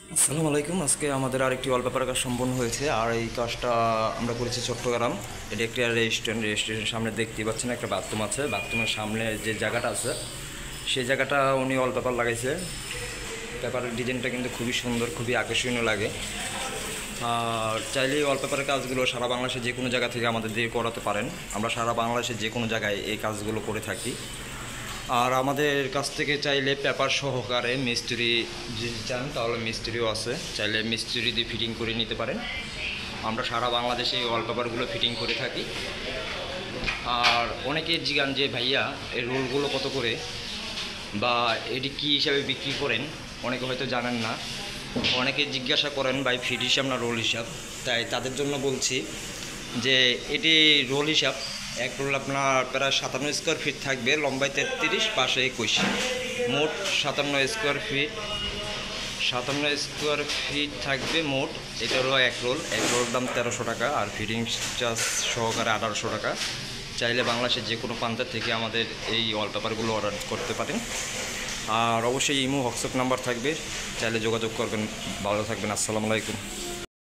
আসসালামু আলাইকুম। আজকে আমাদের আরেকটি ওয়ালপেপার কাজ সম্পন্ন হয়েছে, আর এই কাজটা আমরা করেছি চট্টগ্রাম। এটি একটি রেস্টুরেন্টের সামনে দেখতে পাচ্ছেন একটা বাথরুম আছে। বাথরুমের সামনে যে জায়গাটা আছে সেই জায়গাটা উনি ওয়ালপেপার লাগাইছে। পেপারের ডিজাইনটা কিন্তু খুবই সুন্দর, খুবই আকর্ষণীয় লাগে। আর চাইলে এই ওয়ালপেপারের কাজগুলো সারা বাংলাদেশে যে কোনো জায়গা থেকে আমাদের দিয়ে করাতে পারেন। আমরা সারা বাংলাদেশে যে কোনো জায়গায় এই কাজগুলো করে থাকি। আর আমাদের কাছ থেকে চাইলে পেপার সহকারে মিস্ত্রি যদি চান তাহলে মিস্ত্রিও আছে, চাইলে মিস্ত্রি দিয়ে ফিটিং করে নিতে পারেন। আমরা সারা বাংলাদেশে এই ওয়ালপেপারগুলো ফিটিং করে থাকি। আর অনেকে জিজ্ঞান যে ভাইয়া এই রোলগুলো কত করে বা এটি কী হিসাবে বিক্রি করেন, অনেকে হয়তো জানেন না। অনেকে জিজ্ঞাসা করেন ভাই ফিট হিসাব না রোল হিসাব। তাই তাদের জন্য বলছি যে এটি রোল হিসাব। এক রোল আপনার প্রায় 57 স্কোয়ার ফিট থাকবে, লম্বায় 33, পাশে 21, মোট 57 স্কোয়ার ফিট থাকবে মোট। এটা হলো এক রোল। এক রোলের দাম 1300 টাকা, আর ফিটিং চার্জ সহকারে 1800 টাকা। চাইলে বাংলাদেশের যে কোনো প্রান্ত থেকে আমাদের এই ওয়ালপেপারগুলো অর্ডার করতে পারেন। আর অবশ্যই ইমো হোয়াটসঅ্যাপ নাম্বার থাকবে, চাইলে যোগাযোগ করবেন। ভালো থাকবেন। আসসালামু আলাইকুম।